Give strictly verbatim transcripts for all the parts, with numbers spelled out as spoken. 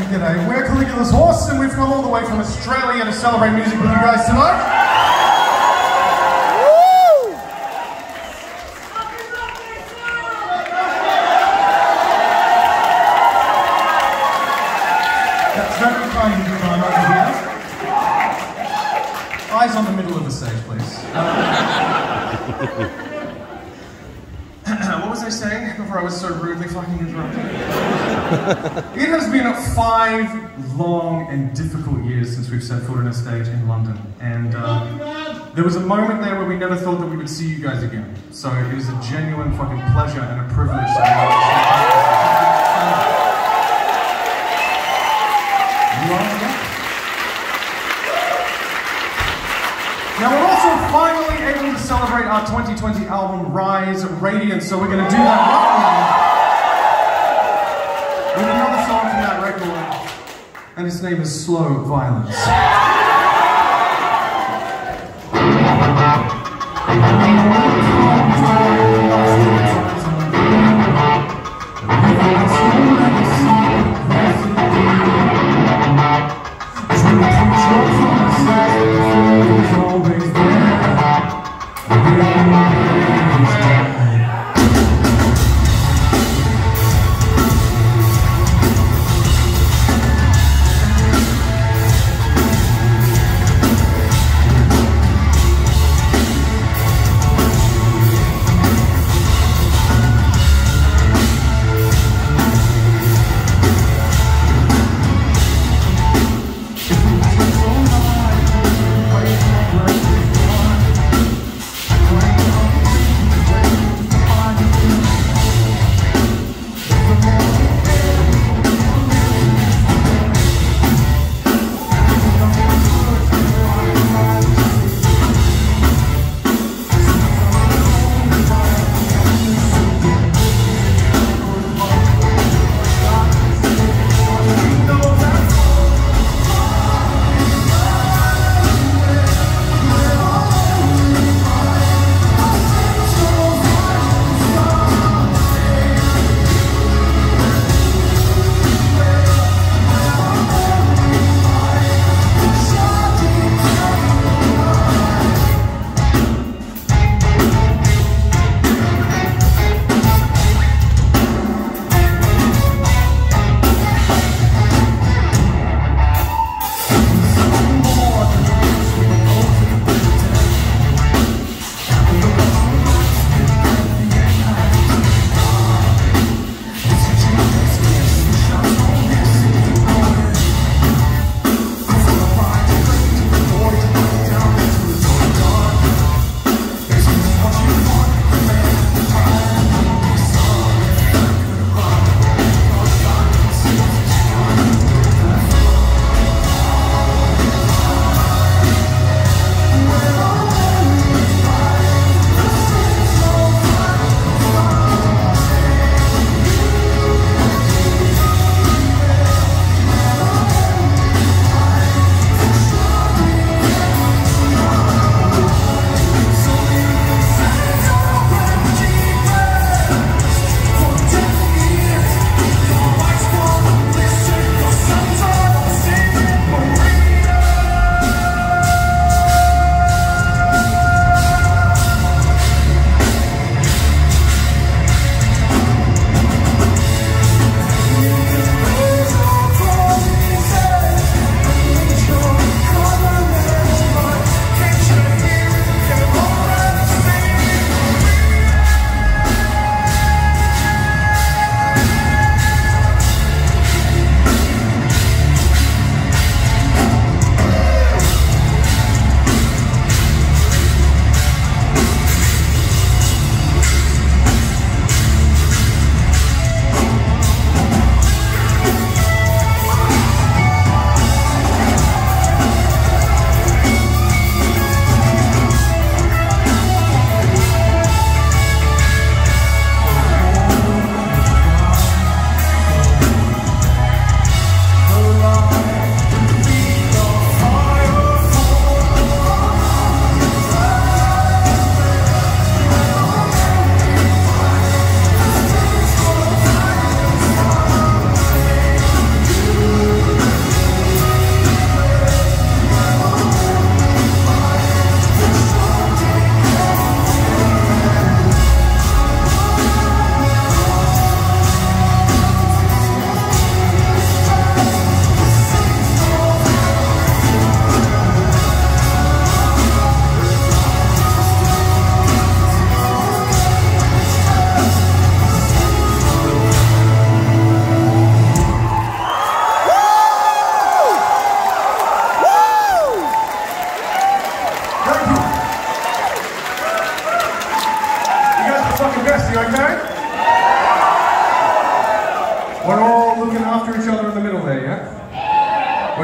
G'day. We're Caligula's Horse, and we've come all the way from Australia to celebrate music with you guys tonight. Woo! That's very kind of you, Brian, over here. Eyes on the middle of the stage, please. What was I saying before I was so rudely fucking interrupted? It has been five long and difficult years since we've set foot on a stage in London, and uh, there was a moment there where we never thought that we would see you guys again. So it is a genuine fucking pleasure and a privilege to be able to you are here. Now we're also finally able to celebrate our twenty twenty album, Rise Radiance, so we're going to do that right now with another song from that record, and its name is Slow Violence.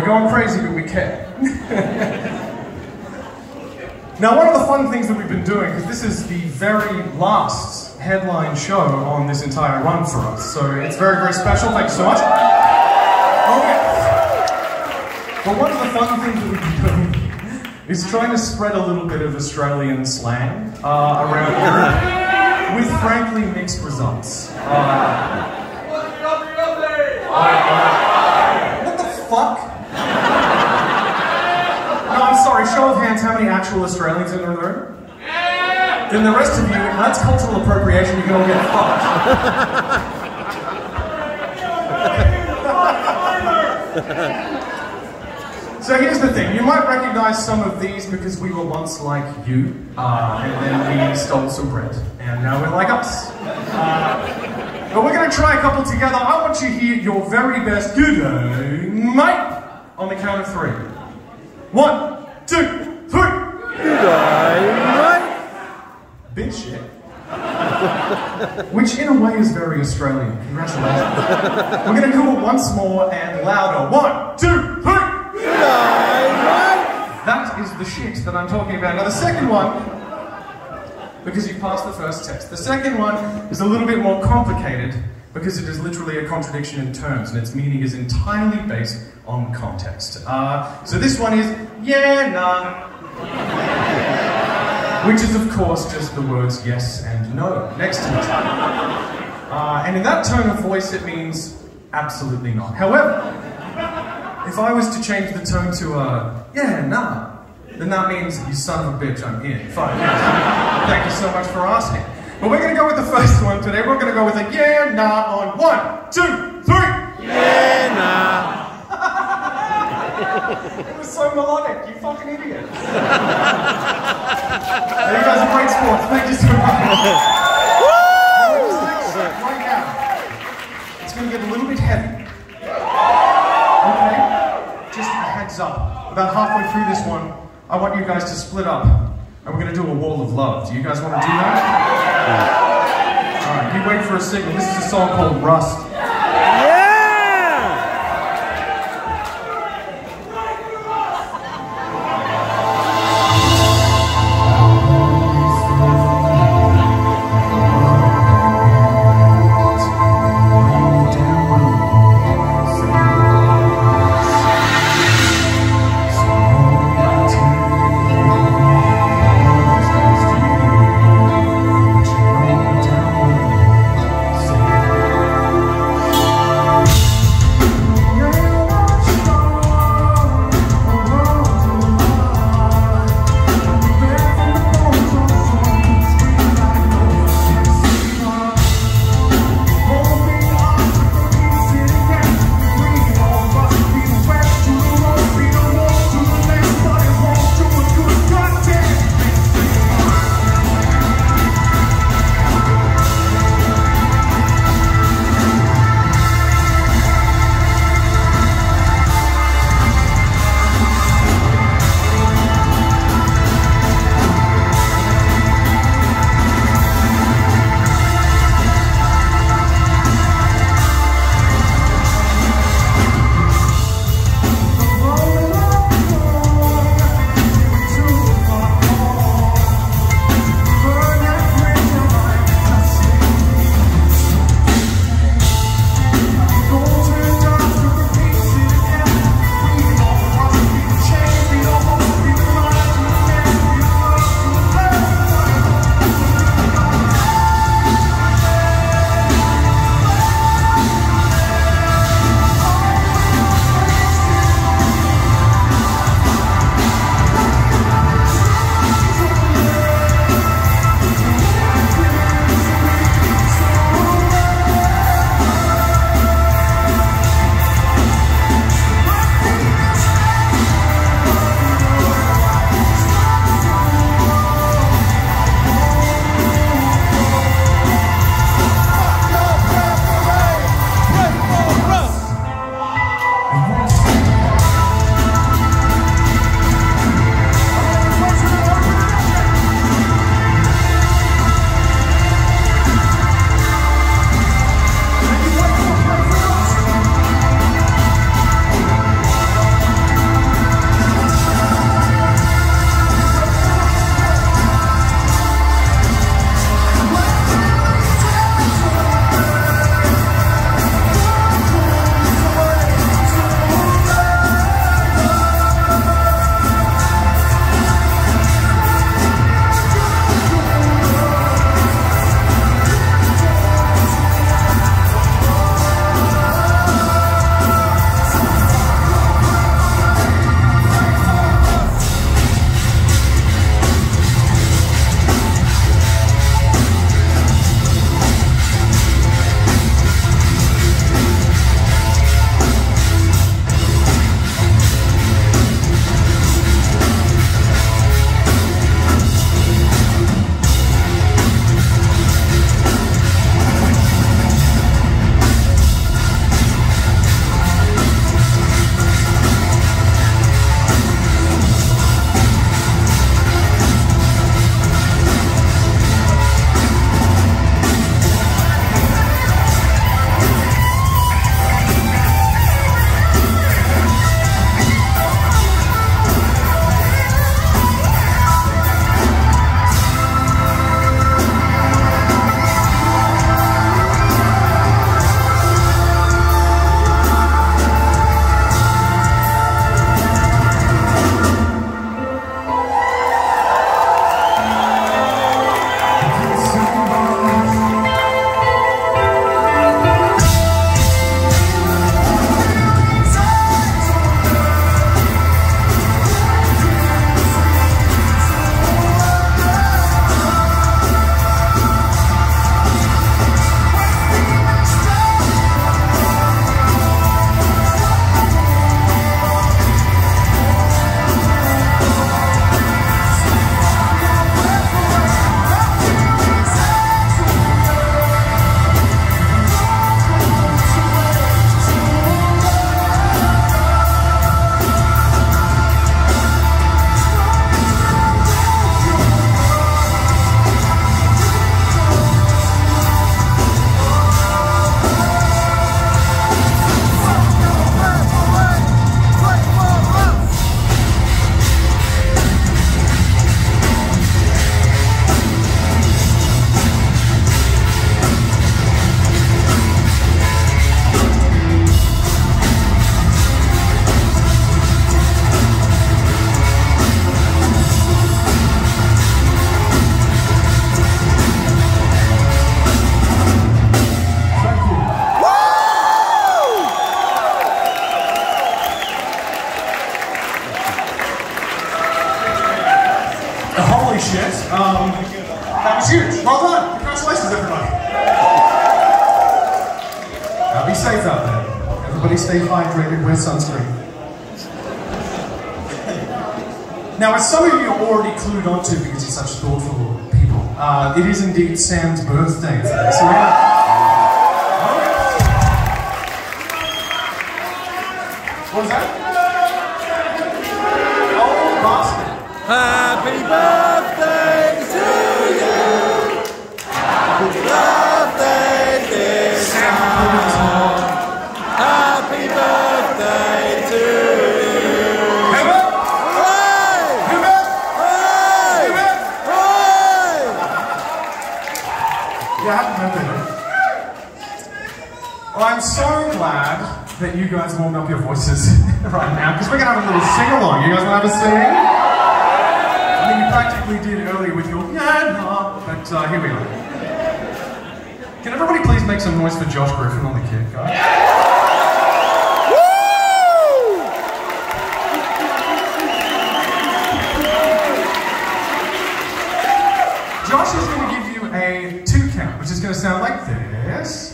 We're going crazy, but we care. Now, one of the fun things that we've been doing, because this is the very last headline show on this entire run for us, so it's very, very special. Thank you so much. Oh, yeah. But one of the fun things that we've been doing is trying to spread a little bit of Australian slang uh, around Europe with, frankly, mixed results. Uh, what the fuck? No, I'm sorry, show of hands, how many actual Australians in the room? Then the rest of you, that's cultural appropriation, you can all get fucked. So here's the thing, you might recognize some of these because we were once like you, uh, and then we stole some bread, and now we're like us. Uh, but we're going to try a couple together. I want you to hear your very best good day, mate, on the count of three. One, two, three. Good day, mate. Bit shit. Which in a way is very Australian. Congratulations. We're going to do it once more and louder. One, two, three. Good day, mate. That is the shit that I'm talking about. Now the second one, because you passed the first test. The second one is a little bit more complicated because it is literally a contradiction in terms and its meaning is entirely based on context. Uh, so this one is, yeah, nah. Which is, of course, just the words yes and no next to each other. Uh, and in that tone of voice, it means absolutely not. However, if I was to change the tone to a yeah, nah, then that means you son of a bitch, I'm in. Fine. Yes. Thank you so much for asking. But we're going to go with the first one today. We're going to go with a yeah, nah on one, two, three. Yeah, nah. It was so melodic, you fucking idiot. You guys are great sports, thank you so much. Right now, it's going to get a little bit heavy. Okay? Just a heads up. About halfway through this one, I want you guys to split up, and we're going to do a wall of love. Do you guys want to do that? Alright, you wait for a signal. This is a song called Rust. shit. Um, that was huge. Well done. Congratulations, everybody. Now be safe out there. Everybody stay hydrated, wear sunscreen. Now, as some of you are already clued onto because you're such thoughtful people, uh, it is indeed Sam's birthday today. So we're gonna... What was that? Oh, bastard. Happy birthday to you. Happy birthday, dear Sam. Happy birthday to you. Hip hip! Hooray! Hip hip! Hooray! Hip hip! Hooray! Yeah, happy birthday. Well, I'm so glad that you guys warmed up your voices right now, because we're going to have a little sing-along. You guys want to have a sing? I mean, you practically did earlier with your yeah, no, but uh, here we are. Can everybody please make some noise for Josh Griffin on the kit, guys? Woo! Josh is going to give you a two count, which is going to sound like this.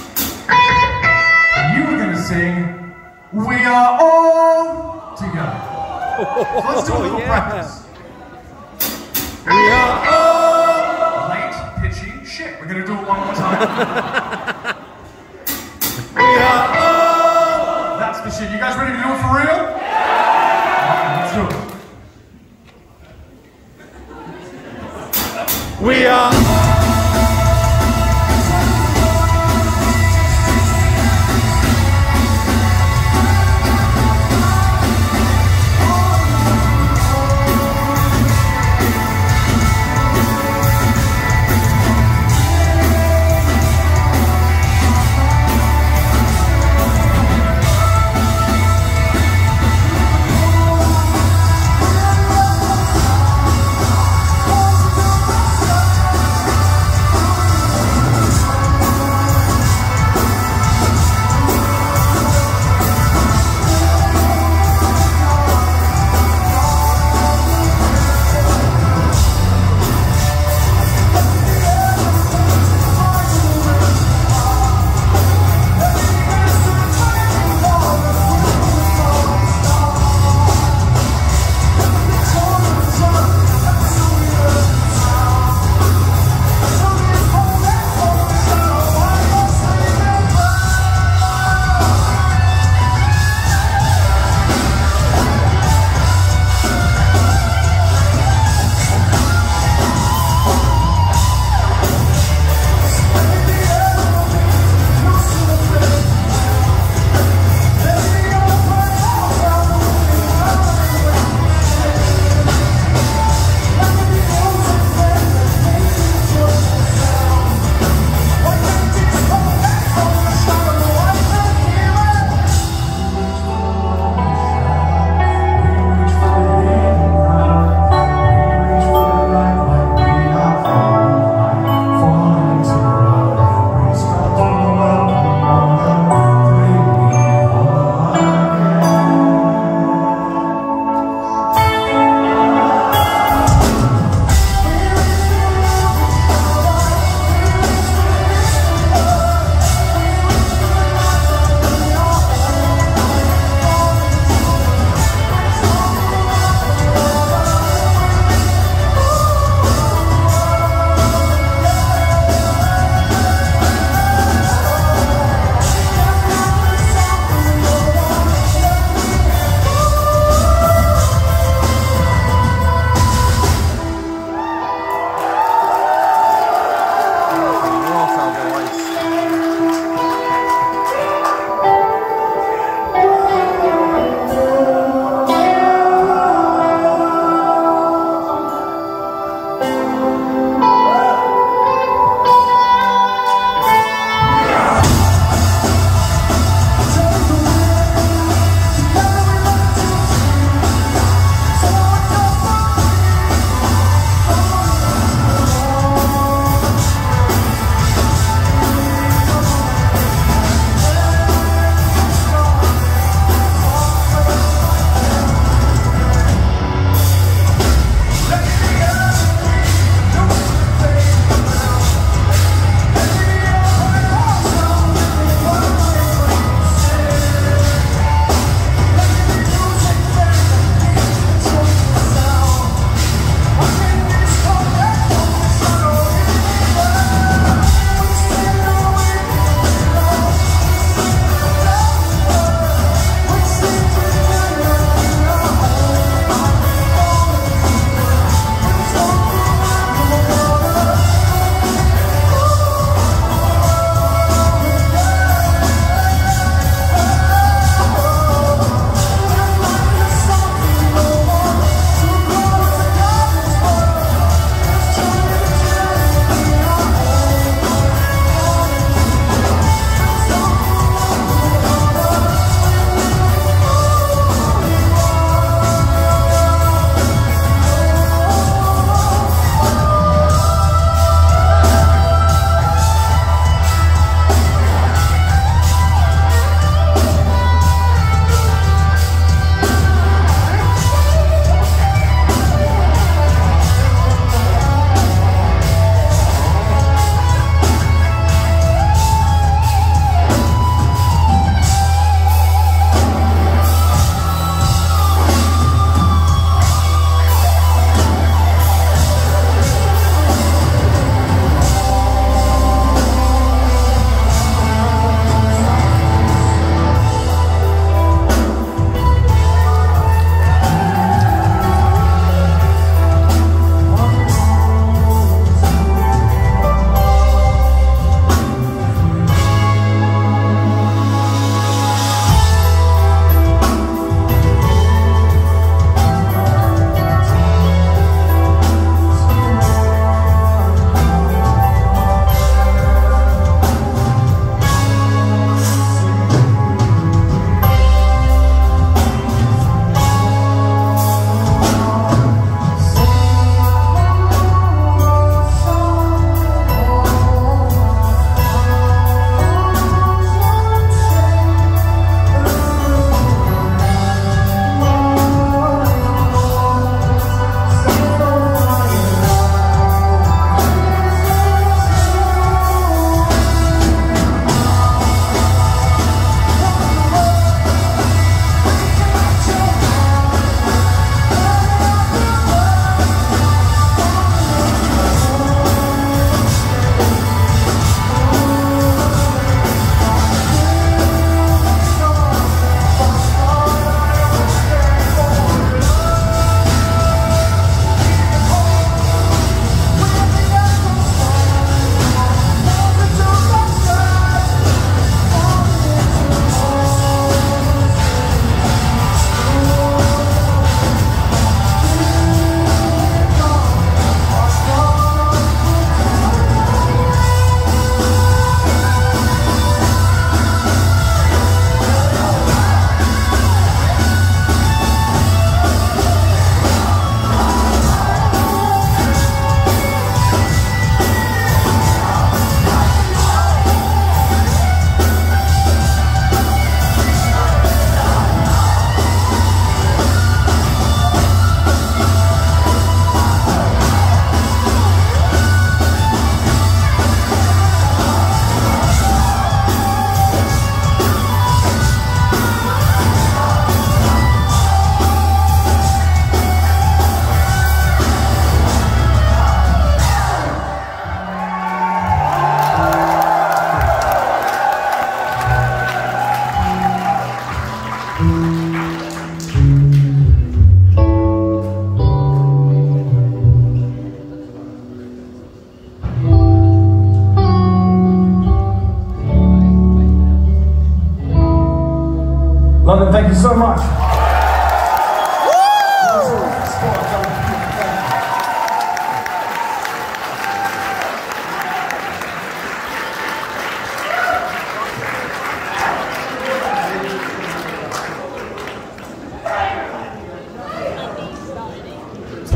You are going to sing, "We Are All Together." So let's do a little yeah. practice. We are all. Late, pitchy shit. We're going to do it one more time. We are all. That's the shit. You guys ready to do it for real? Alright, let's do it. We are.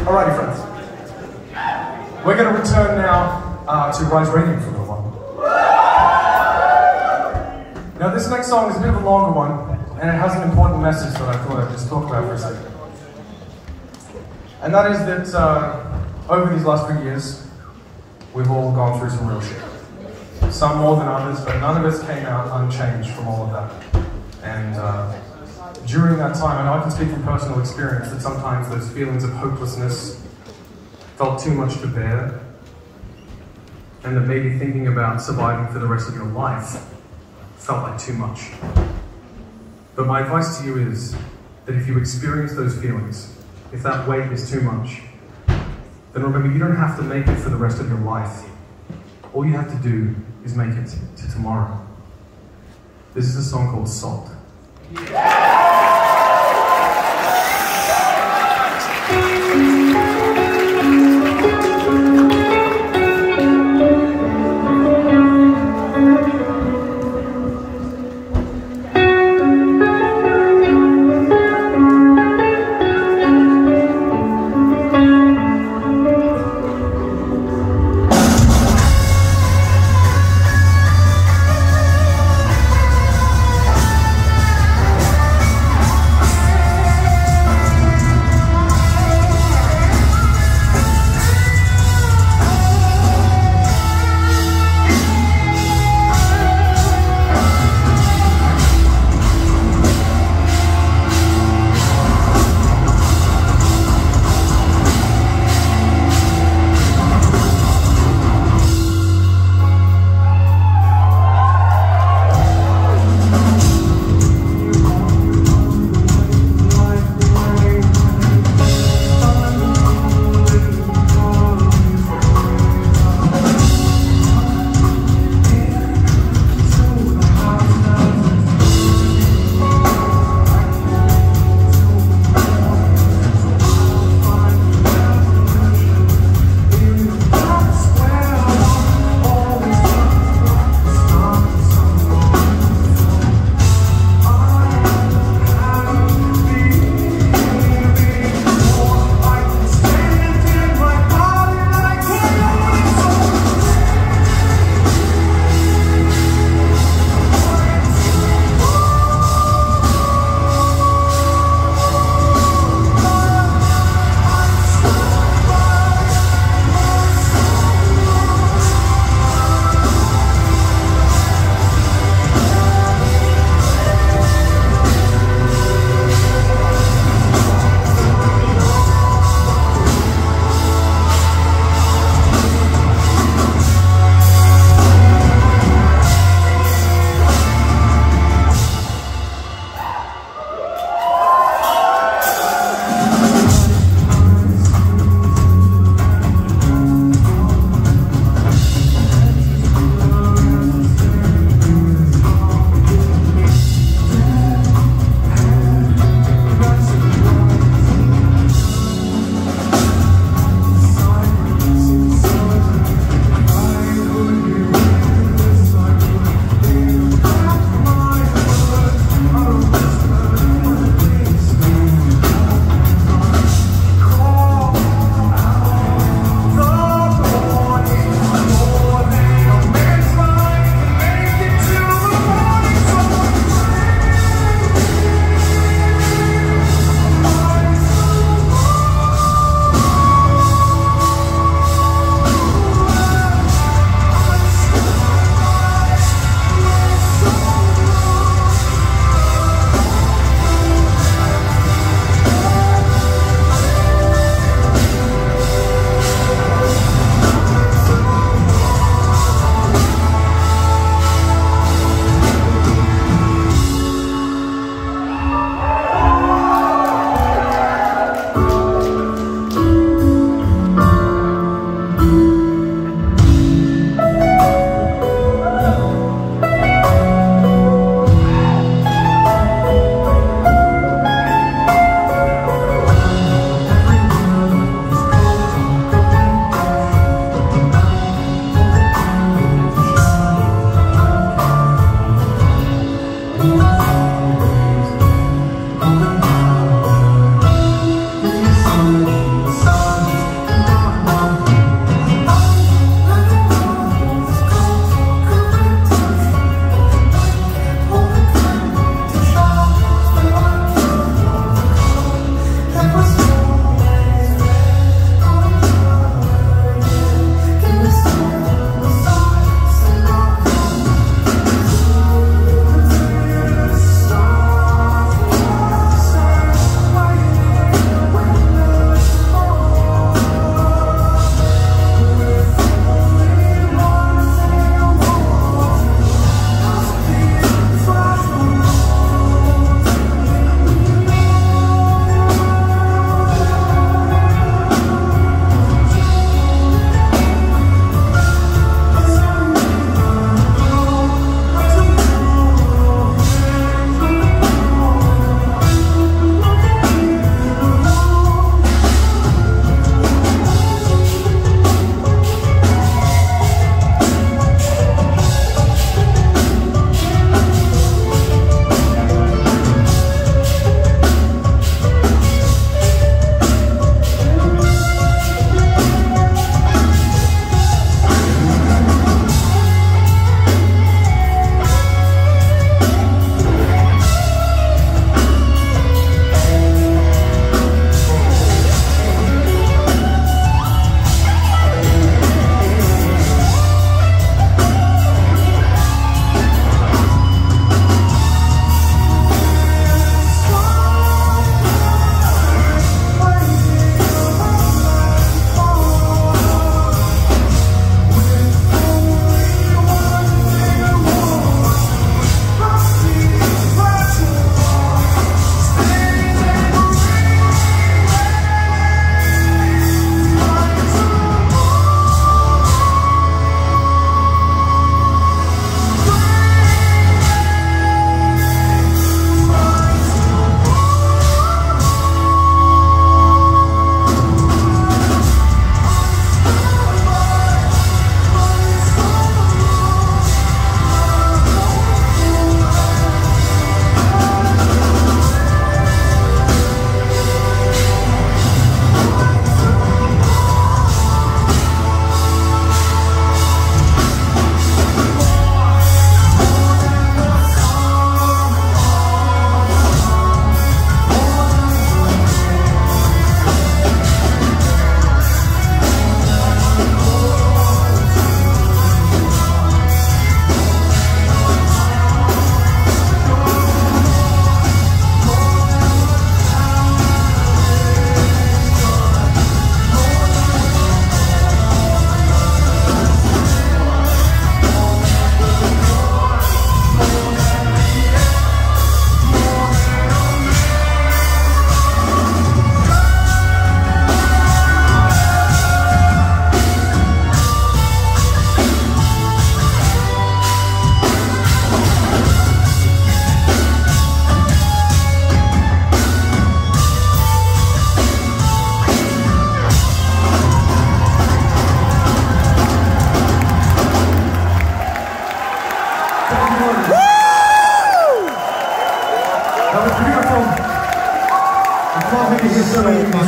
Alrighty, friends. We're going to return now uh, to Rise Radiant for a little while. Now, this next song is a bit of a longer one, and it has an important message that I thought I'd just talk about for a second. And that is that uh, over these last few years, we've all gone through some real shit. Some more than others, but none of us came out unchanged from all of that. And uh, during that time, and I can speak from personal experience, that sometimes those feelings of hopelessness felt too much to bear, and that maybe thinking about surviving for the rest of your life felt like too much. But my advice to you is that if you experience those feelings, if that weight is too much, then remember, you don't have to make it for the rest of your life. All you have to do is make it to tomorrow. This is a song called Salt.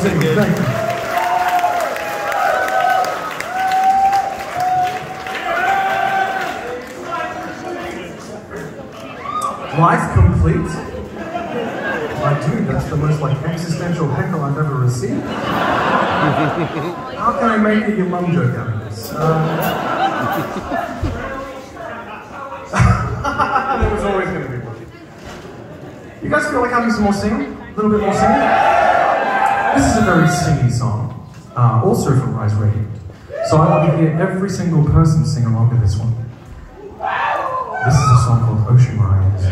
singing. Thank you. Life complete? My dude, that's the most like existential heckle I've ever received. How can I make it your mum joke out of this? Um, there was always going to be one. You guys feel like having some more singing? A little bit more singing? This is a very singy song, uh, also from Rise Radiant. So I want to hear every single person sing along to this one. This is a song called Ocean Rise.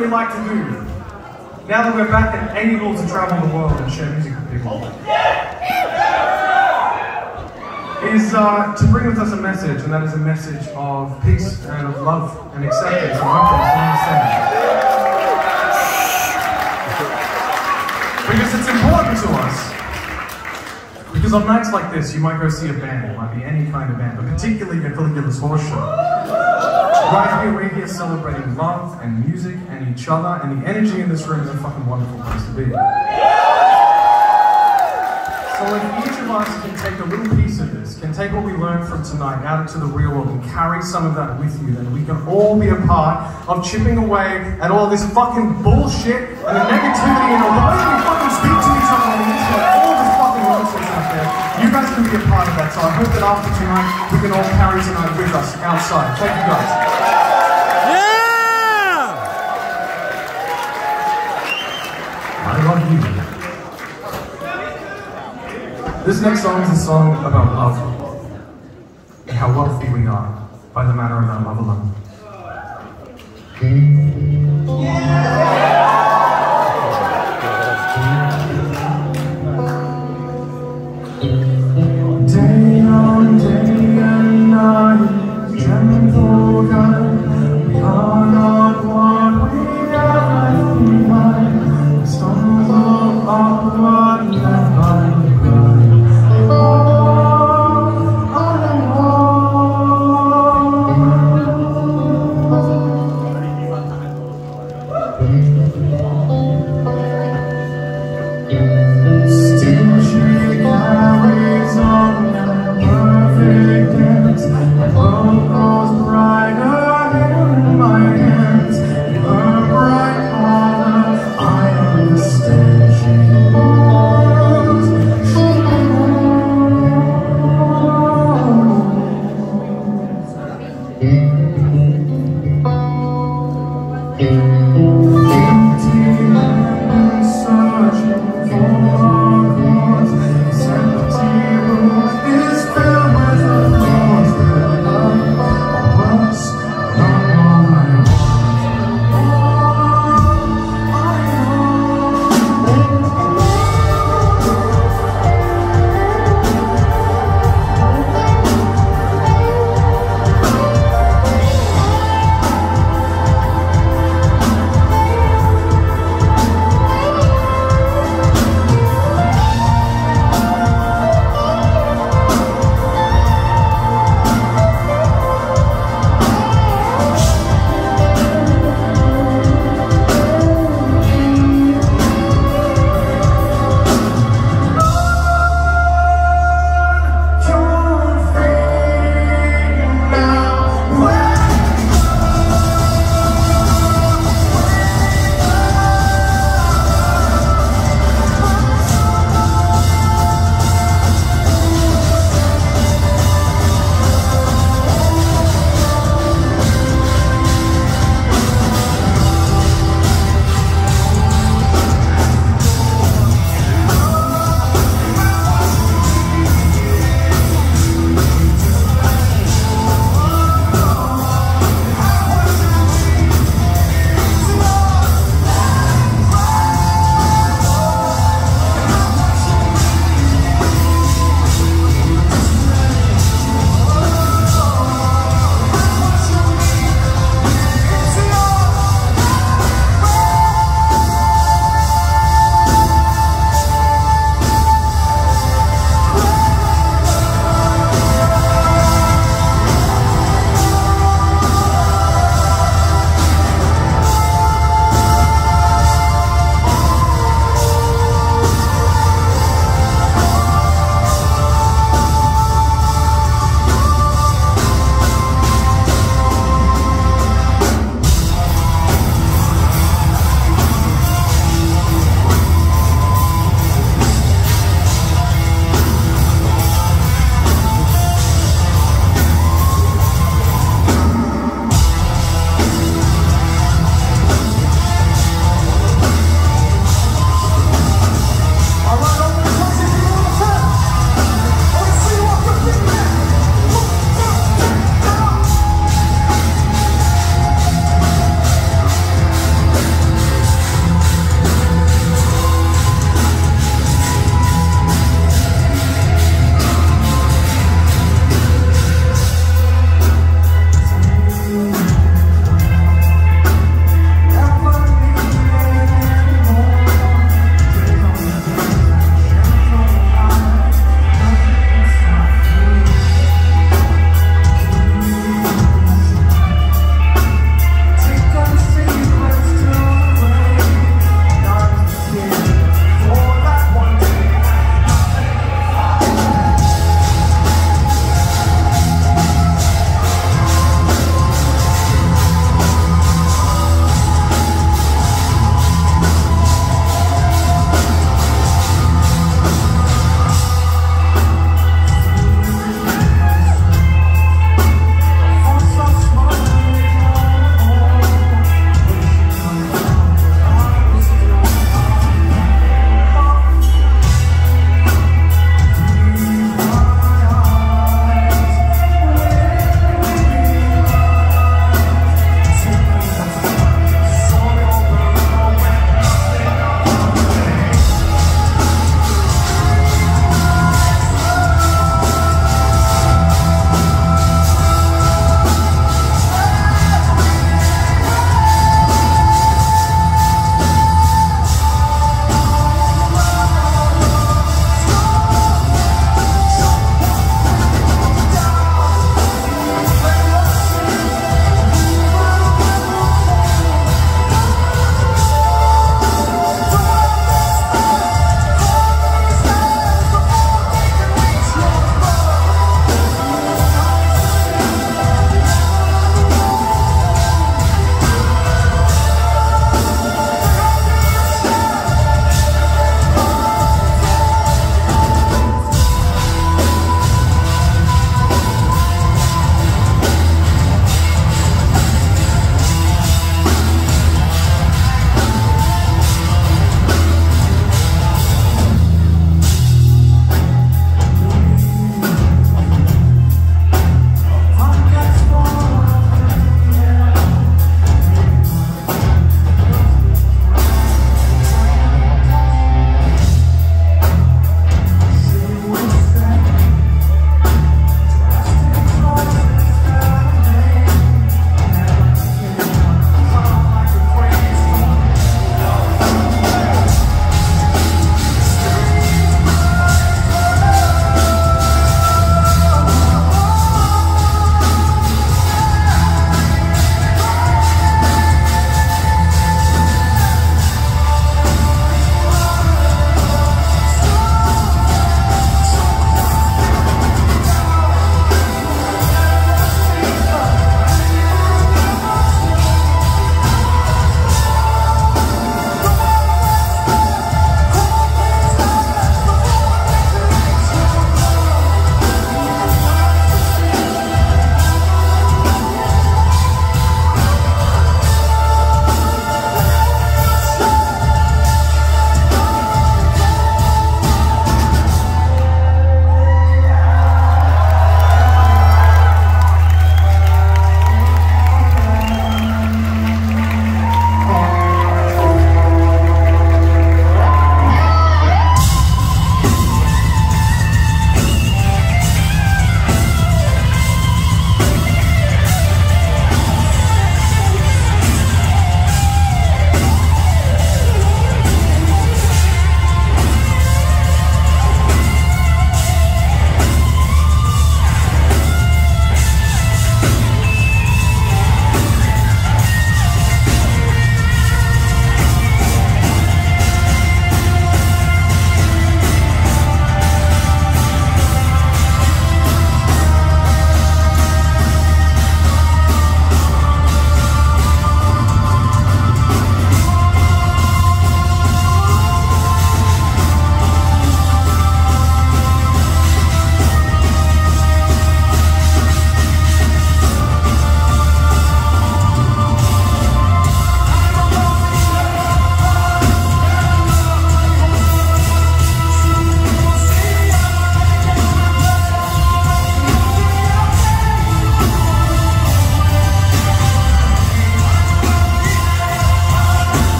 we like to do, now that we're back and able to travel the world and share music with people, is uh, to bring with us a message, and that is a message of peace and of love and acceptance and openness and understanding. Because it's important to us. Because on nights like this, you might go see a band, it might be any kind of band, but particularly the Caligula's Horse Show. Right here, we're here celebrating love and music and each other, and the energy in this room is a fucking wonderful place to be. So if each of us can take a little piece of this, can take what we learned from tonight out into the real world and carry some of that with you, then we can all be a part of chipping away at all this fucking bullshit and the negativity and all the way we fucking speak to each other on the internet, all this fucking nonsense out there. You guys can be a part of that, so I hope that after tonight, we can all carry tonight with us outside. Thank you guys. Yeah! I love you. This next song is a song about love and how wealthy we are by the matter of our love alone. Day on day and night, gentle God, we are not what we have left behind. We stumble upward and by. Oh,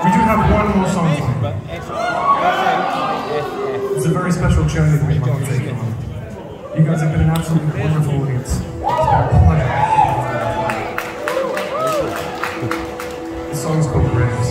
We do have one more song for you. It's a very special journey that we'd like to take you on. You guys have been an absolutely wonderful audience. It's been a pleasure. The song's called Graves.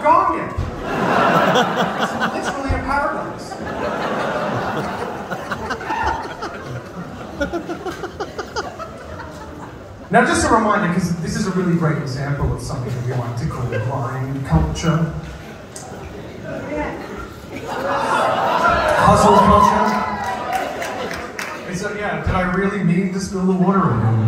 not gone yet. It's literally a paradise. Now, just a reminder, because this is a really great example of something that we like to call grind culture. Hustle culture. It's a, yeah, did I really mean to spill the water on him?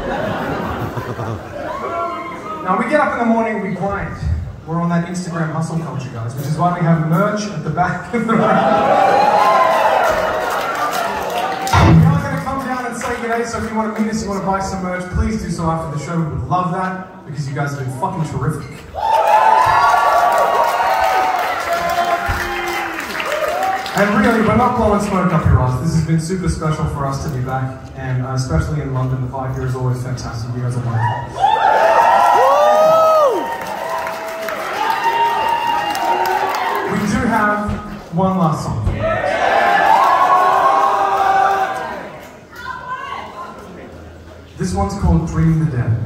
Now, we get up in the morning, we grind. We're on that Instagram hustle culture, guys, which is why we have merch at the back of the room. We are going to come down and say good day, so if you want to meet us, you want to buy some merch, please do so after the show. We would love that, because you guys have been fucking terrific. And really, we're not blowing smoke up your ass. This has been super special for us to be back, and uh, especially in London, the vibe here is always fantastic. You guys are wonderful. We do have one last song. This one's called Dream the Dead.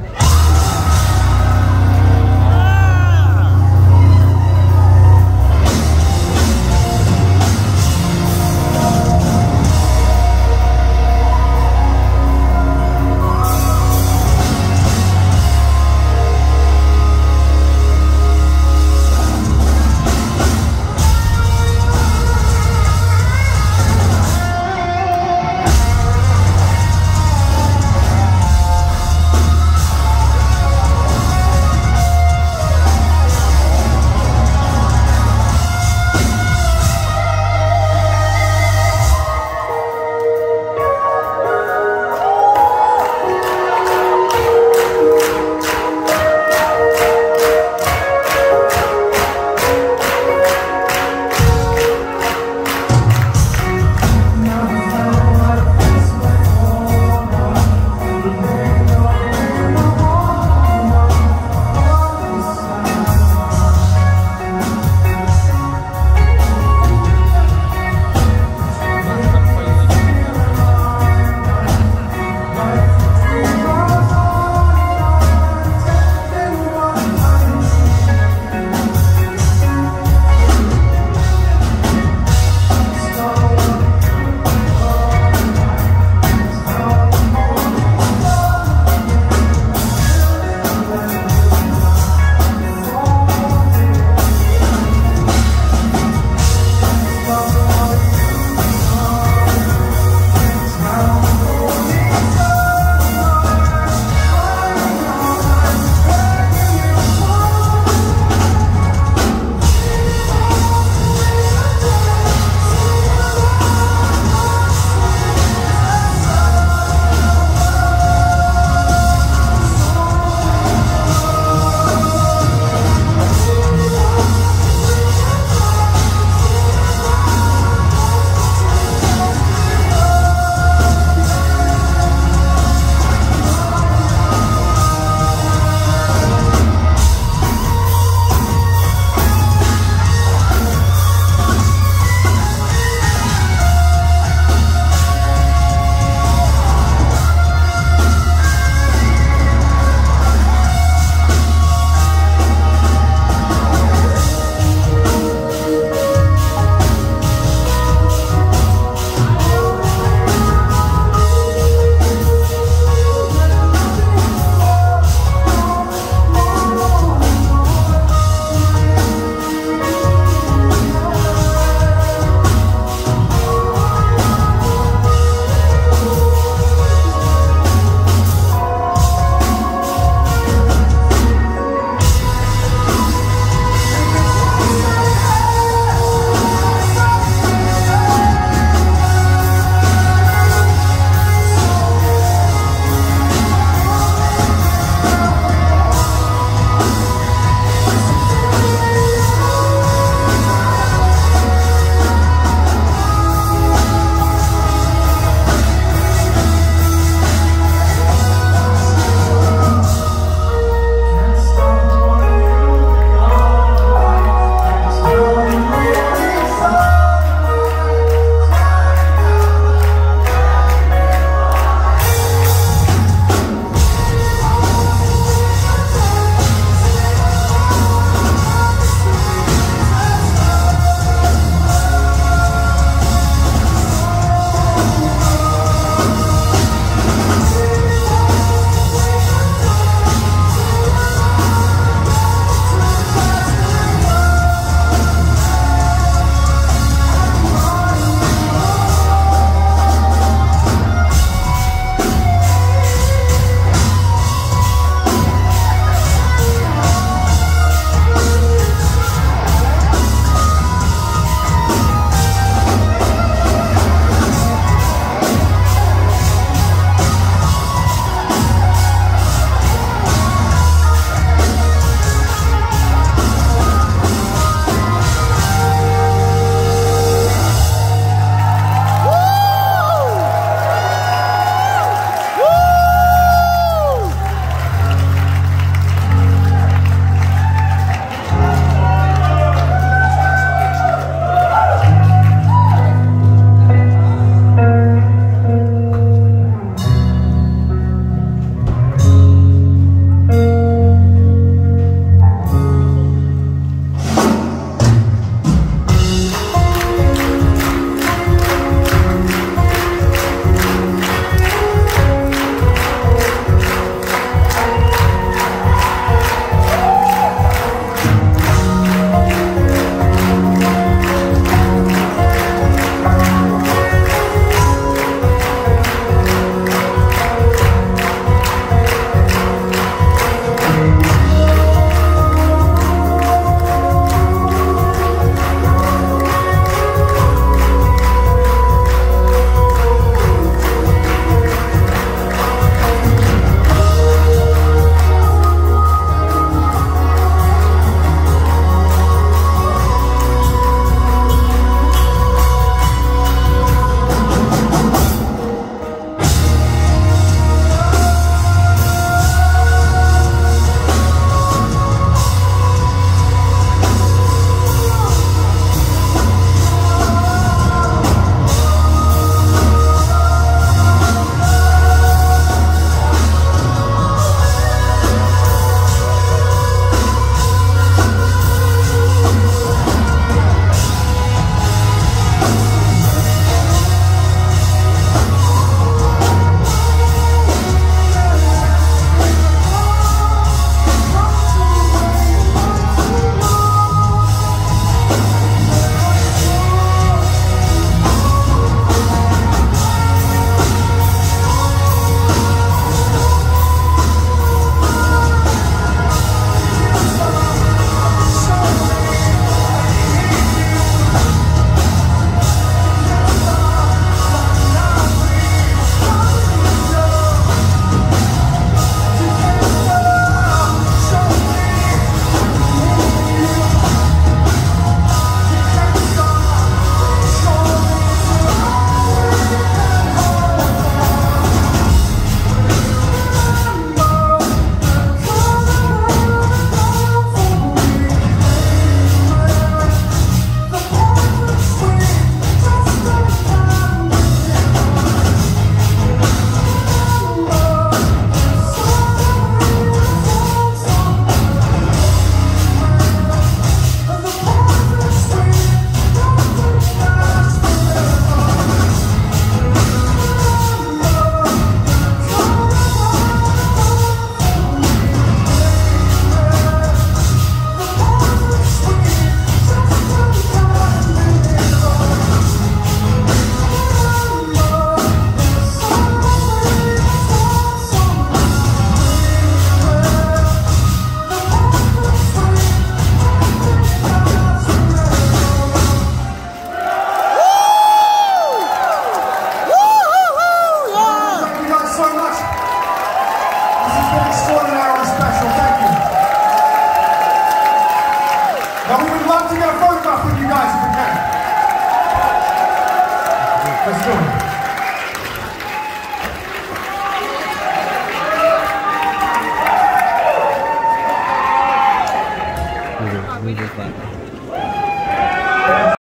Let's go.